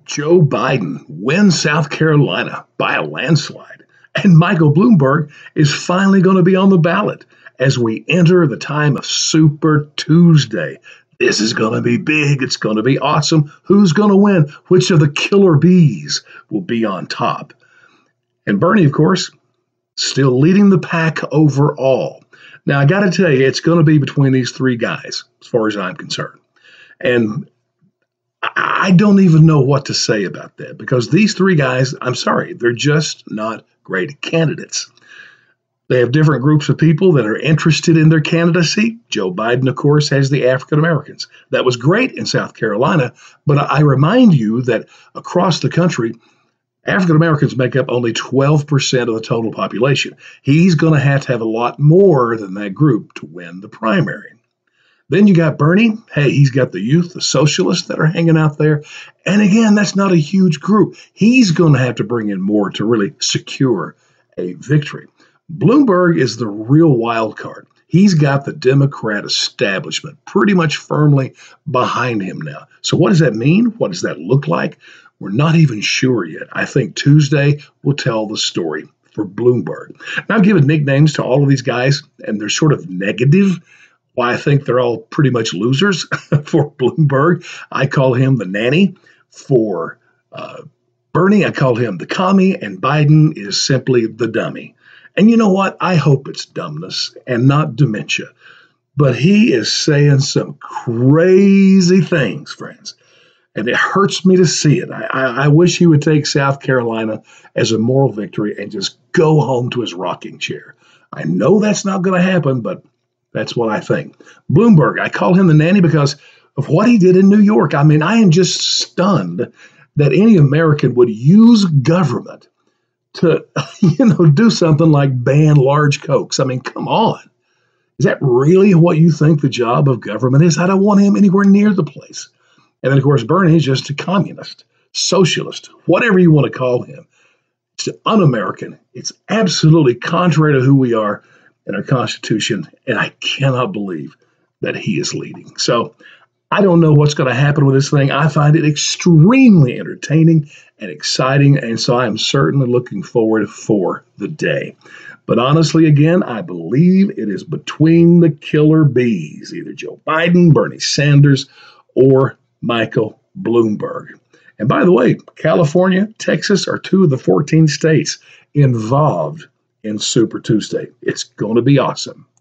Joe Biden wins South Carolina by a landslide, and Michael Bloomberg is finally going to be on the ballot as we enter the time of Super Tuesday. This is going to be big. It's going to be awesome. Who's going to win? Which of the killer bees will be on top? And Bernie, of course, still leading the pack overall. Now, I got to tell you, it's going to be between these three guys, as far as I'm concerned. And I don't even know what to say about that because these three guys, I'm sorry, they're just not great candidates. They have different groups of people that are interested in their candidacy. Joe Biden, of course, has the African Americans. That was great in South Carolina, but I remind you that across the country, African Americans make up only 12% of the total population. He's going to have a lot more than that group to win the primary. Then you got Bernie. Hey, he's got the youth, the socialists that are hanging out there. And again, that's not a huge group. He's going to have to bring in more to really secure a victory. Bloomberg is the real wild card. He's got the Democrat establishment pretty much firmly behind him now. So what does that mean? What does that look like? We're not even sure yet. I think Tuesday will tell the story for Bloomberg. Now, I've given nicknames to all of these guys, and they're sort of negative. Why I think they're all pretty much losers for Bloomberg. I call him the nanny. For Bernie, I call him the commie, and Biden is simply the dummy. And you know what? I hope it's dumbness and not dementia. But he is saying some crazy things, friends. And it hurts me to see it. I wish he would take South Carolina as a moral victory and just go home to his rocking chair. I know that's not going to happen, but that's what I think. Bloomberg, I call him the nanny because of what he did in New York. I mean, I am just stunned that any American would use government to, do something like ban large Cokes. I mean, come on. Is that really what you think the job of government is? I don't want him anywhere near the place. And then, of course, Bernie is just a communist, socialist, whatever you want to call him. It's un-American. It's absolutely contrary to who we are in our Constitution, and I cannot believe that he is leading. So I don't know what's going to happen with this thing. I find it extremely entertaining and exciting, and so I'm certainly looking forward for the day. But honestly, again, I believe it is between the killer bees, either Joe Biden, Bernie Sanders, or Michael Bloomberg. And by the way, California, Texas are two of the 14 states involved in Super Tuesday. It's going to be awesome.